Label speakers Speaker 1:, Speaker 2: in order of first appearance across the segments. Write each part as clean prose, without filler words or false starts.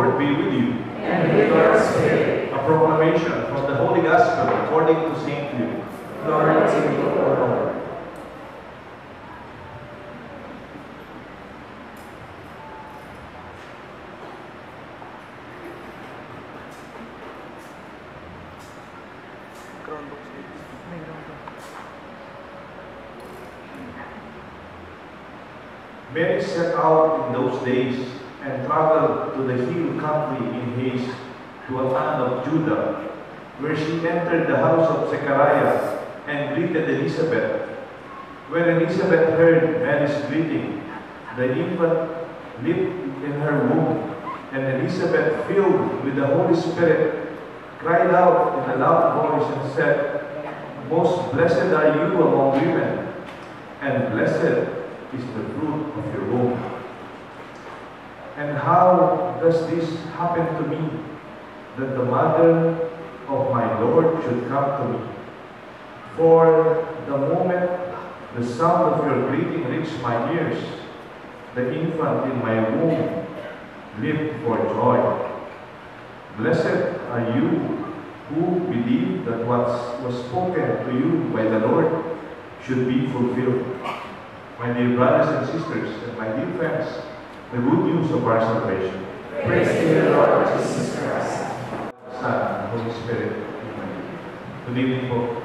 Speaker 1: Lord be with you.
Speaker 2: And with your spirit.
Speaker 1: A proclamation from the Holy Gospel according to St. Luke.
Speaker 2: Glory to you, O Lord.
Speaker 1: Mary set out in those days and traveled to the hill country in haste to a town of Judah, where she entered the house of Zechariah and greeted Elizabeth. When Elizabeth heard Mary's greeting, the infant leaped in her womb, and Elizabeth, filled with the Holy Spirit, cried out in a loud voice and said, "Most blessed are you among women, and blessed is the fruit of your womb. And how does this happen to me, that the mother of my Lord should come to me? For the moment the sound of your greeting reached my ears, the infant in my womb leaped for joy. Blessed are you who believe that what was spoken to you by the Lord should be fulfilled." My dear brothers and sisters, and my dear friends, the good news of our salvation.
Speaker 2: Praise to you, Lord Jesus Christ.
Speaker 1: Son, Holy Spirit. Amen. Good evening po.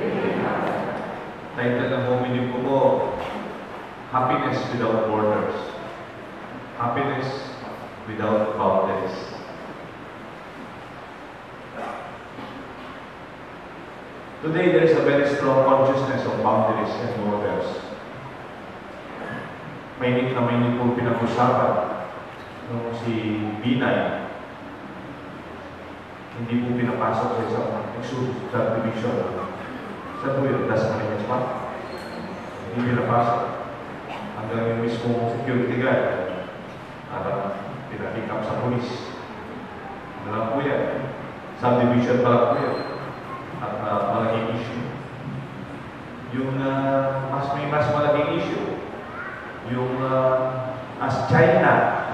Speaker 1: Title ng homily po, Happiness Without Borders. Happiness without boundaries. Today, there is a very strong consciousness of boundaries and borders. Mainit na mainit po pinag-usapan nung si Binay hindi po pinapasok sa isang subdivision. Saan po yun? Das Marinas pa? Hindi pinapasok. Hanggang yung mismong security guard para pinapick up sa police. Ano lang po yan? Subdivision pa lang po yan. At malaking issue. Yung mas malaking issue, yung as China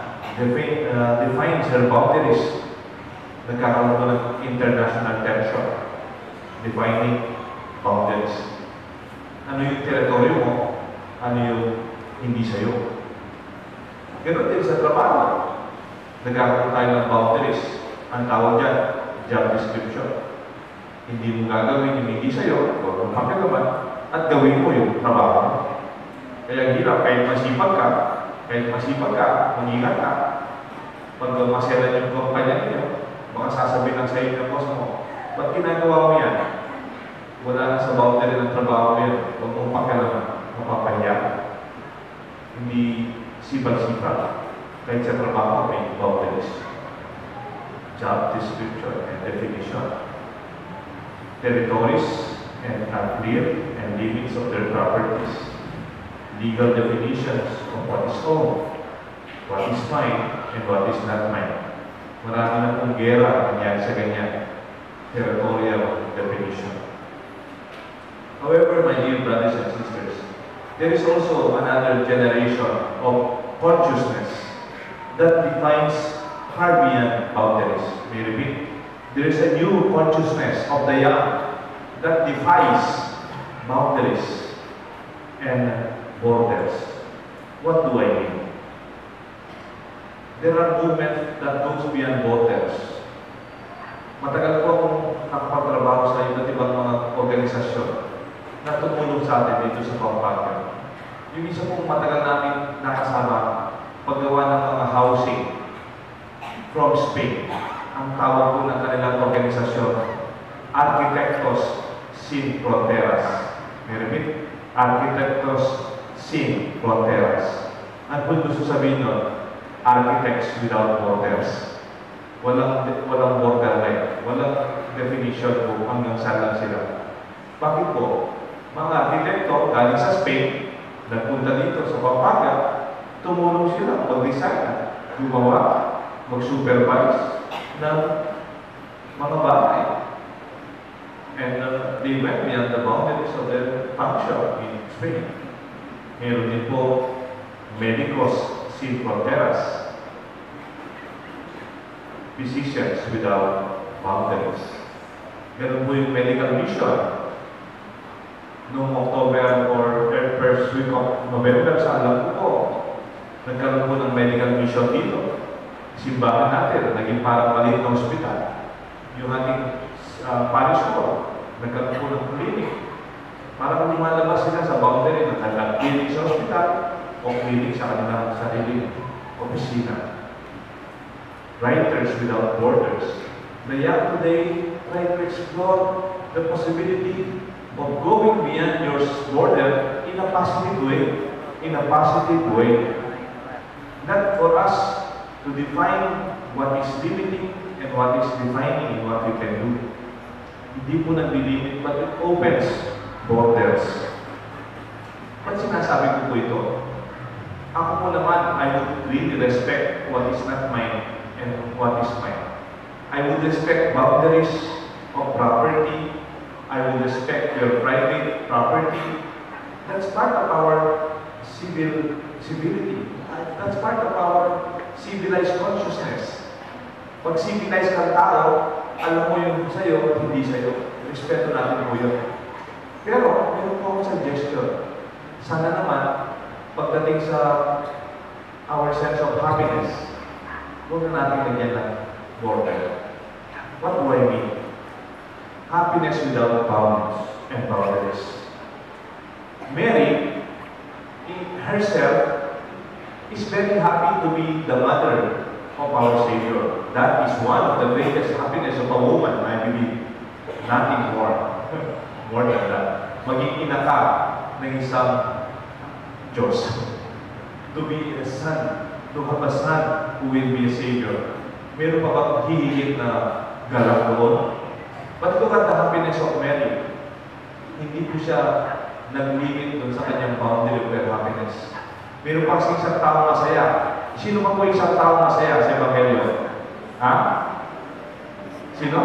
Speaker 1: defines her boundaries, nagkakaroon ko ng international tension defining boundaries. Ano yung teritoryo mo? Ano yung hindi sa'yo? Ganun din sa trabaho. Nagkakaroon tayo ng boundaries. Ang tawag dyan, job description. Hindi mo gagawin yung hindi sa'yo, huwag mong pakilaman, at gawin mo yung trabaho mo. Kaya hirap, kahit masipag ka, mag-ingat ka. Pag maselan yung kumpanya niyo, baka sasabihin lang sa inyo ng boss mo, ba't ginagawa mo yan? Wala na sa boundary ng trabaho mo yan. Huwag mong pakialaman, mapapahiya. Hindi sipag-sipag. Kahit sa trabaho may boundaries. Job description and definition. Territories and are clear and limits of their properties. Legal definitions of what is owned, what is mine, and what is not mine. Marami na pong gera nangyari sa ganyan. Territorial definition. However, my dear brothers and sisters, there is also another generation of consciousness that defines far beyond boundaries. May I repeat? There is a new consciousness of the young that defies boundaries and borders. What do I mean? There are movements that goes beyond borders. Matagal po akong nakapagtrabaho sa iba't ibang mga organisasyon na tumulong sa atin dito sa Pampanga. Yung isa pong matagal namin nakasama, paggawa ng mga housing from Spain. Ang tawag po ng kanilang organisasyon, Arquitectos Sin Fronteras. May repeat? Arquitectos Sin Fronteras. Ang kung gusto sabihin nun, architects without borders. Walang border line. Walang definition kung hanggang saan lang sila. Bakit po? Mga arkitekto galing sa Spain, nagpunta dito sa Pampanga, tumulong sila mag-design, gumawa, mag-supervise ng mga bahay. And they went beyond the boundaries of their function in Spain. Meron din po Medicos Sin Fronteras. Physicians Without Boundaries. Meron po yung medical mission. Noong October or first week of November, sa alam ko po, nagkaroon po ng medical mission dito. Simbangan natin, naging parang maliit na ospital. Yung ating parish ko, nagkaroon po ng clinic. Parang lumalabas sila sa boundary ng kanilang clinic sa ospital o clinic sa kanilang sarili opisina. Writers Without Borders. The young today try to explore the possibility of going beyond your border in a positive way. In a positive way. Not for us to define what is limiting and what is defining in what we can do. Hindi po nag-limit, but it opens borders. Ba't sinasabi ko po ito? Ako po naman, I would really respect what is not mine and what is mine. I would respect boundaries of property. I would respect your private property. That's part of our civility. That's part of our civilized consciousness. Pag civilized kang tao, alam mo yung sa'yo, hindi sa'yo. Respeto natin po yun. Pero, meron po akong suggestion. Sana naman, pagdating sa our sense of happiness, huwag na natin ganyan ng border. What do I mean? Happiness without bounds and boundaries. Mary, herself, is very happy to be the mother of our Savior. That is one of the greatest happiness of a woman, I believe. Nothing more. More than that. Maging ina ka ng isang Diyos. To be a son, to have a son who will be a Savior. Meron pa bang hihigit na galak doon? But look at the happiness of Mary. Hindi po siya nag-limit doon sa kanyang boundary of her happiness. Meron pa kasi isang tao masaya. Sino pa po isang tao masaya sa Evangelyo? Ha? Sino?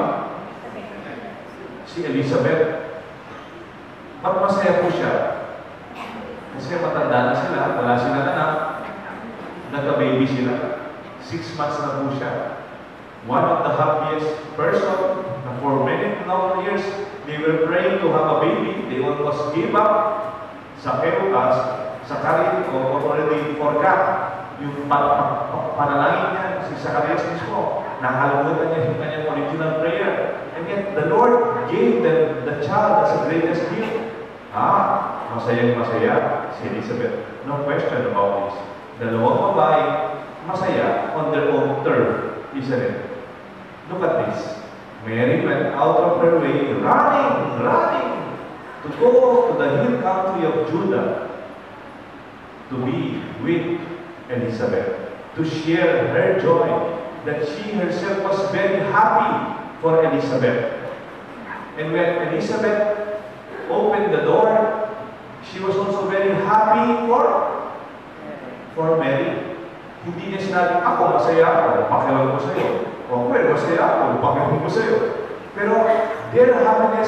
Speaker 1: Si Elizabeth. Ba't masaya po siya? Kasi matanda na sila, wala silang anak, nagka-baby sila. 6 months na po siya. One of the happiest person na for many long years, they were praying to have a baby. They almost gave up sa kerukas, sa karin o already forgot yung panalangin niya si Zacarias mismo. Nakalimutan niya yung kanyang original prayer. And yet, the Lord gave them the child as the greatest gift. Masayang masaya si Elizabeth. No question about this. Dalawang babae, masaya on their own turf, isn't it? Look at this. Mary went out of her way, running to go to the hill country of Judah to be with Elizabeth, to share her joy, that she herself was very happy for Elizabeth. And when Elizabeth opened the door, she was also very happy for Mary. Hindi niya sinabi, ako masaya ako, pakialam ko sa'yo. O, well, masaya ako, pakialam ko sa'yo. Pero their happiness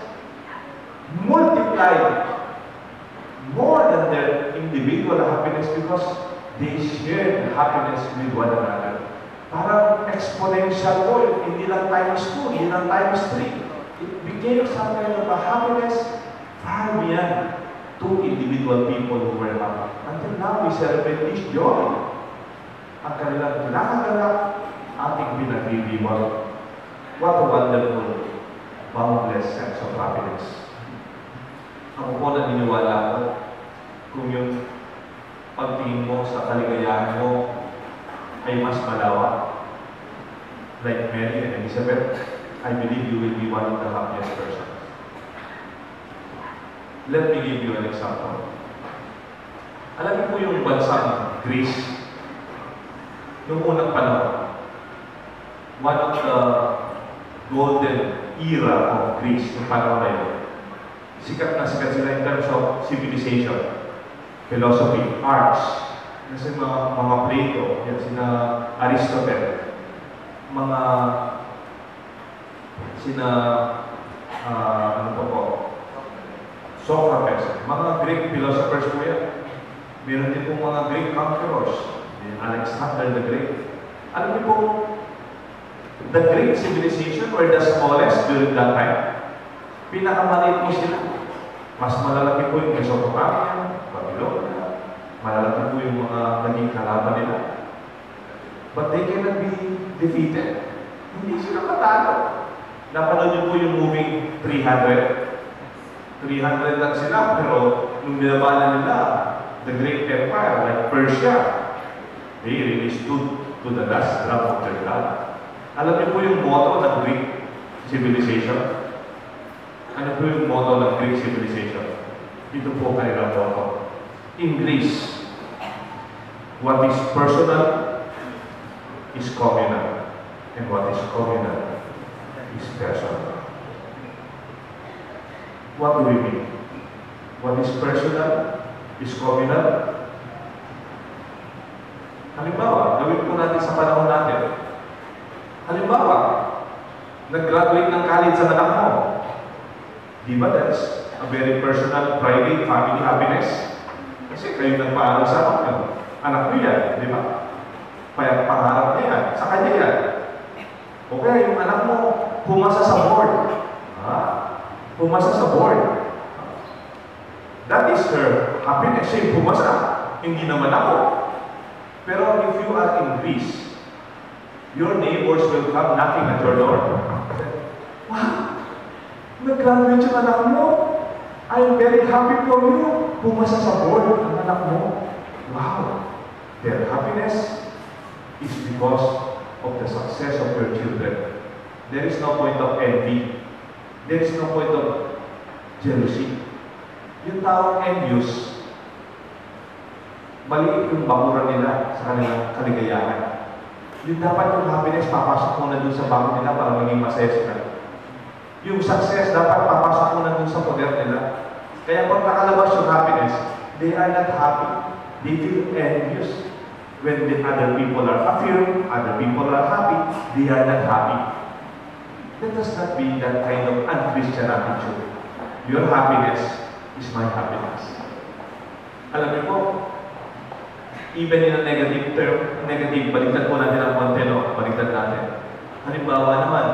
Speaker 1: multiplied more than their individual happiness because they shared happiness with one another. Parang exponential po, hindi lang times 2, hindi lang times 3. It became some kind of a happiness far beyond two individual people who were happy. Until now, we celebrate this joy. Ang kanilang kinakagalak, ating pinagdidiwag. What a wonderful, boundless sense of happiness. Ako po naniniwala ko kung yung pagtingin mo sa kaligayahan mo ay mas malawak. Like Mary and Elizabeth, I believe you will be one of the happiest persons. Let me give you an example. Alam niyo po yung bansang Greece, noong unang panahon, one of the golden era of Greece, yung panahon na yun, sikat na sikat sila in terms of civilization, philosophy, arts, kasi mga Plato, yan sina Aristotle, mga sina ano po, Socrates, mga Greek philosophers po yan. Meron din pong mga Greek conquerors, Alexander the Great. Alam niyo po, The Greek civilization were the smallest during that time. Pinakamaliit po sila. Mas malalaki po yung Mesopotamia, Babylonia, malalaki po yung mga naging kalaban nila. But they cannot be defeated. Hindi sila matalo. Napanood niyo po yung movie 300. 300 lang sila, pero nung nilabanan nila, the great empire like Persia, they really stood to the last drop of their blood. Alam niyo po yung motto ng Greek civilization? Ano po yung motto ng Greek civilization? Ito po kanilang motto. In Greece, what is personal is communal, and what is communal is personal. What do we mean? What is personal is communal. Halimbawa, gawin po natin sa panahon natin. Halimbawa, nag-graduate ng college sa anak mo. Di ba that's a very personal, private, family happiness? Kasi kayo nagpaaral sa anak nyo. Anak nyo yan, di ba? Pangarap niya yan. Sa kanya yan. O kaya yung anak mo, pumasa sa board. Pumasa sa board. That is her happiness. Siya yung pumasa. Hindi naman ako. Pero if you are in Greece, your neighbors will come knocking at your door. Wow! Nag-graduate yung anak mo. I'm very happy for you. Pumasa sa board ang anak mo. Wow! Their happiness is because of the success of your children. There is no point of envy. There is no point of jealousy. Yung taong envious, maliit yung bakuran nila sa kanilang kaligayahan. Yung dapat yung happiness, papasok muna dun sa bago nila para maging masaya sila. Yung success, dapat papasok muna dun sa poder nila. Kaya pag nakalabas yung happiness, they are not happy. They feel envious. When the other people are happy, other people are happy, they are not happy. Let us not be that kind of unchristian attitude. Your happiness is my happiness. Alam niyo po, even in a negative term, negative, baliktad po natin ang konti, no? Baliktad natin. Halimbawa naman,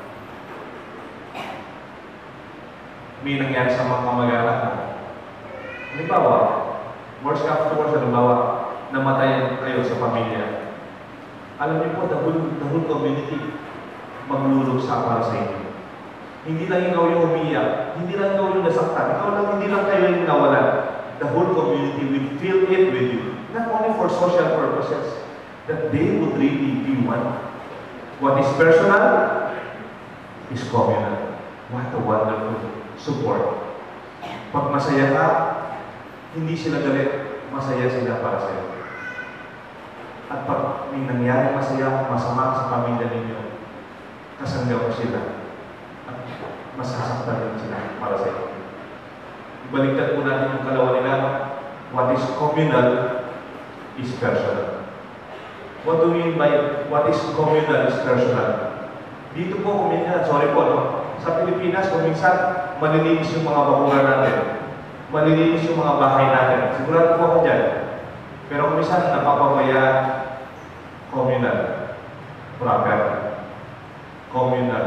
Speaker 1: may nangyari sa mga kamag-anak mo. Halimbawa, worst comes to worst, halimbawa, namatayan kayo sa pamilya. Alam niyo po, the whole community magluluksa para sa inyo. Hindi lang ikaw yung umiyak, hindi lang ikaw yung nasaktan, hindi lang kayo yung nawalan. The whole community will feel it with you. Not only for social purposes, that they would really be one. What is personal is communal. What a wonderful support. Pag masaya ka, hindi sila galit, masaya sila para sa iyo. At pag may nangyari masaya, masama sa pamilya ninyo, kasanggaw ko sila at masasaktan din sila para sa iyo. Ibaliktad po natin yung kalawa nila. What is communal is personal. What do we mean by what is communal is personal? Dito po kuminsan, sorry po, no? Sa Pilipinas, kuminsan, malilinis yung mga bakuran natin. Malilinis yung mga bahay natin. Sigurado po ako dyan. Pero kuminsan, napapabaya communal property. Communal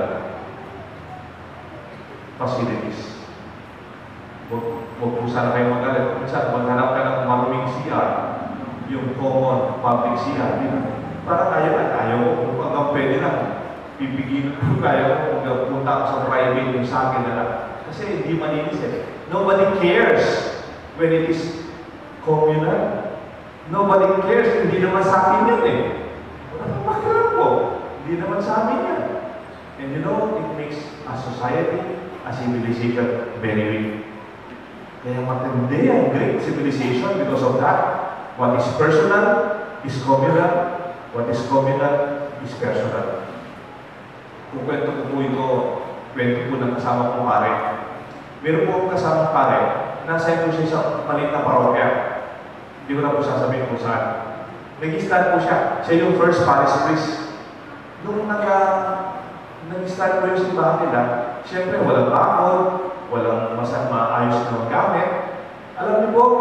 Speaker 1: facilities. Huwag po sana kayo magalit. Minsan, maghanap ka ng maruming CR, yung common public CR. Para ayaw ko. Kung hanggang pwede lang, pipigil ko kaya ko kung punta ako sa private yung sa akin na lang. Kasi hindi malinis eh. Nobody cares when it is communal. Nobody cares. Hindi naman sa akin yun eh. Bakit po? Hindi naman sa amin yan. And you know, it makes a society, a civilization very weak. Kaya matindi ang Greek civilization because of that. What is personal is communal. What is communal is personal. Kung kwento ko po ito, kwento po ng kasama kong pare. Meron po akong kasama pare, nasa po siya sa maliit na parokya. Hindi ko na po sasabihin kung saan. Nag-start po siya. Siya yung first parish priest. Nung nag-start po yung simbahan nila, siyempre walang bakod, walang maayos na gamit. Alam niyo po,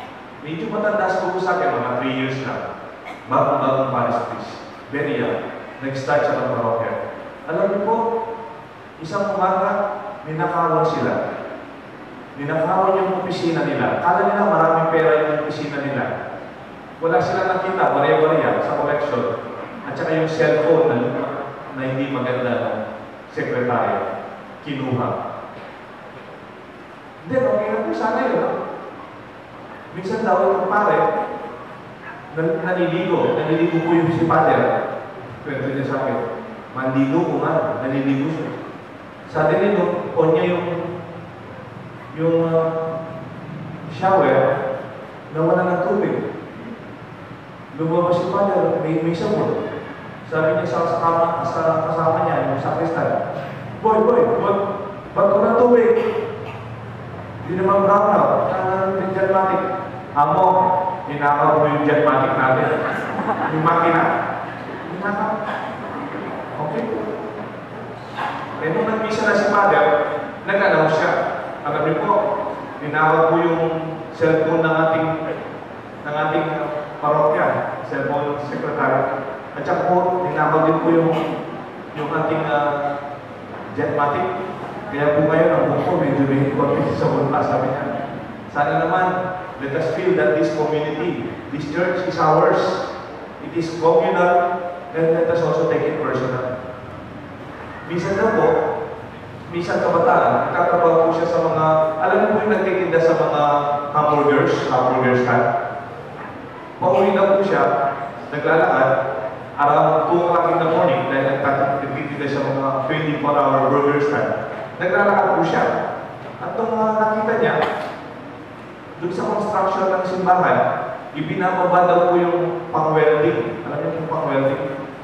Speaker 1: medyo matanda po sa akin, mga 3 years na, bagong parish priest. Very young. nag-start siya ng parokya. Alam niyo po, isang umaga, ninakawan sila. Ninakawan yung opisina nila. Kala nila maraming pera yung opisina nila. Wala sila nakita, bariya-bariya sa collection. At saka yung cellphone na hindi maganda ng sekretaryo, kinuha. Then, okay na po sana yun. No? Minsan daw itong pare, naliligo po yung si Father. Kwento niya sa akin, manligo ko nga, naliligo siya. Sa atin nito, on niya yung shower, nawala ng tubig. Lumabas si Father, may sabon. Sabi niya sa kasama niya, yung sakristan, Boy, ba't ko ng tubig? Hindi naman brown na, yung jetmatic. Amo, hinakaw mo yung jetmatic natin. Yung makina. Hinakaw. Okay. Eh, nung nag-misa na si Father, nag-announce siya. Alam niyo po, hinakaw po yung cellphone ng ating parokya, cellphone secretary. At saka po, hinakaw din po yung ating jetmatic. Kaya po ngayon, ang buko, medyo may konti sa bunta, sabi niya. Sana naman, let us feel that this community, this church is ours. It is communal, and let us also take it personal. Minsan na po, minsan kabataan, nagtatrabaho po siya sa mga, alam mo po yung nagtitinda sa mga hamburgers stand. Pauwi na po siya, naglalakad, around 2 o'clock in the morning, dahil nagtitinda siya mga 24-hour burger stand. Naglalakad po siya. At nung nakita niya, doon sa construction ng simbahan, ibinababa daw po yung pang-welding. Alam niyo yung pang-welding?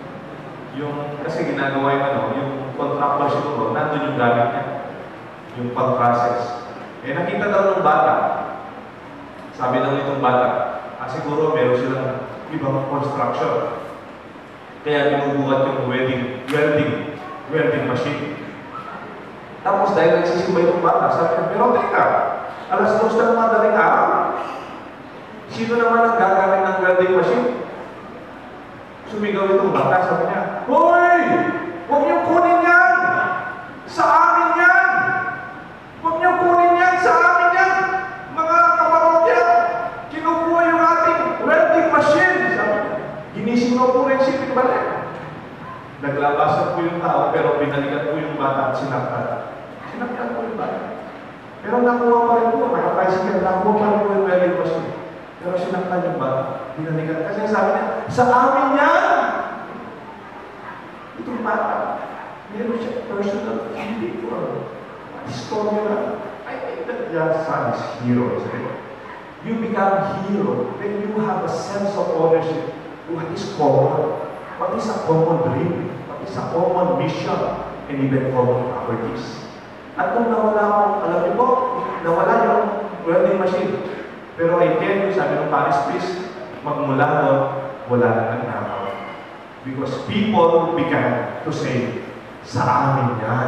Speaker 1: Kasi ginagawa yung contractor siguro, nandun yung gamit niya. Yung pang-process. Eh nakita daw ng bata. Sabi daw nitong bata, siguro meron silang ibang construction. Kaya binubuhat yung welding machine. Tapos dahil nagsisimba itong bata, sabi niya, pero teka, alas 2 na madaling araw. Sino naman ang gagamit ng welding machine? Sumigaw itong bata, sabi niya, Hoy! Huwag niyong kunin yan! Sa amin yan! Huwag niyong kunin yan! Sa amin yan! Mga kaparokya! Kinukuha yung ating welding machine! Sabi niya, ginising mo po rin si Pigbalik. Naglabasan po yung tao, pero binalikan po yung bata at sinaktan. Sinaktan po yung bata. Pero nakuha pa rin po, nakatricycle, nakuha pa rin po yung welding machine. Pero sinaktan yung bata, binalikan. Kasi sabi niya, sa amin yan! Itong bata, meron siya personal feeling for story na. I think that your son is hero, isn't it? You become hero when you have a sense of ownership. What is common? What is a common dream? What is a common mission? And even common properties. At kung nawala alam niyo po, nawala yung welding machine. Pero I tell you, sabi ng Parish priest, magmula doon, wala na nagnakaw. Because people began to say, sa amin yan.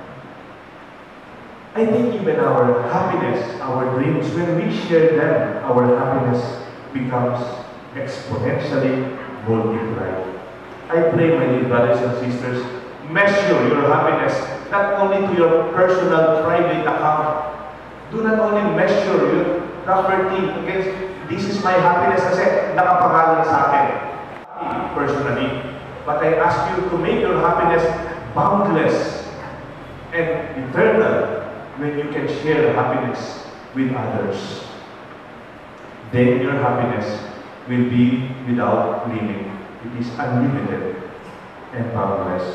Speaker 1: I think even our happiness, our dreams, when we share them, our happiness becomes exponentially multiplied. I pray, my dear brothers and sisters, measure your happiness not only to your personal private account. Do not only measure your property against, this is my happiness kasi nakapangalan sa akin personally. But I ask you to make your happiness boundless and eternal when you can share happiness with others. Then your happiness will be without limit. It is unlimited and boundless.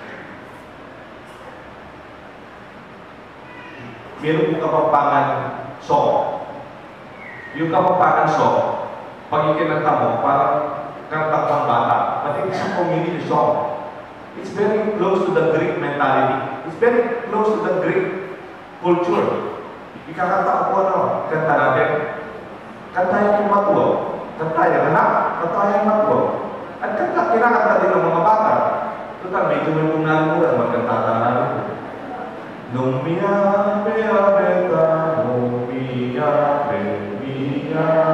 Speaker 1: Meron po Kapampangan song. Yung Kapampangan song, pag ikinanta mo, parang kantang pang bata. But it is a community song. It's very close to the Greek mentality. It's very close to the Greek culture. Ikakanta ko kanta natin. Kantayan yung matuwa. Kantayan, anak. Kantayan yung matuwa. At kinakanta din ng mga bata. Total, medyo may kung magkanta natin. Nung miyabe, abeta, nung miyabe,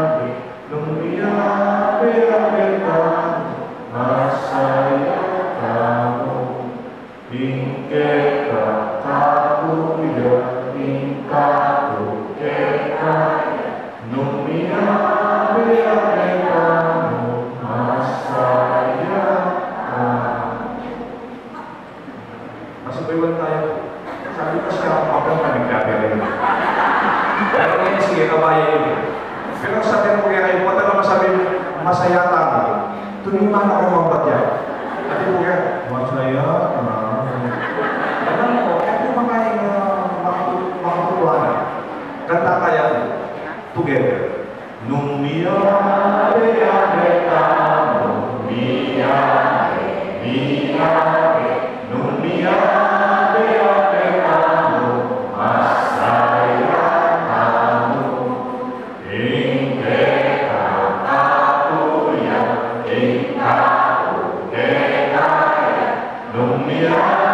Speaker 1: nung miyabe, abeta, masaya ka. sige, kabaya yun. Pero sabi mo kaya kayo, punta naman sabi, masaya tayo. Tuniman ako magbagya. At yung kaya, masaya. Alam mo, ito makatutuwanan. Kanta kaya together. Nung miyare, nung miyare, nung miyare, masaya kamo. Ingke kakapuya, ingkau kekaya, nung miyare,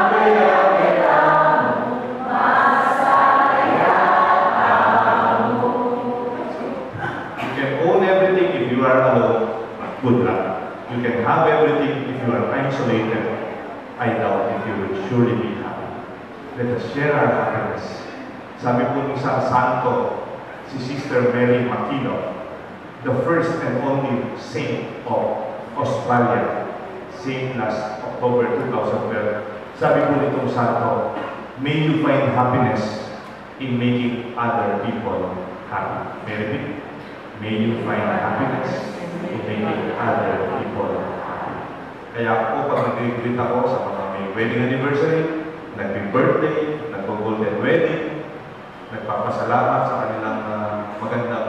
Speaker 1: good luck. You can have everything if you are isolated. I doubt if you will surely be happy. Let us share our happiness. Sabi po ng isang santo, si Sister Mary Makino, the first and only saint of Australia, saint last October 2012. Sabi po nitong santo, may you find happiness in making other people happy. May you find happiness in making other people happy. Kaya ako, pag nag-greet ako sa mga may wedding anniversary, nag-birthday, nag-golden wedding, nagpapasalamat sa kanilang magandang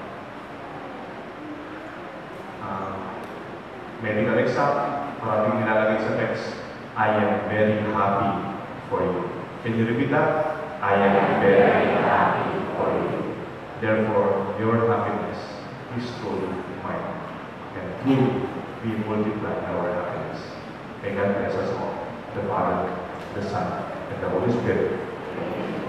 Speaker 1: medical exam, maraming nilalagay sa text, I am very happy for you. Can you repeat that? I am very happy for you. Therefore, your happiness is truly mine. And truly, we multiply our happiness. May God bless us all, the Father, the Son, and the Holy Spirit.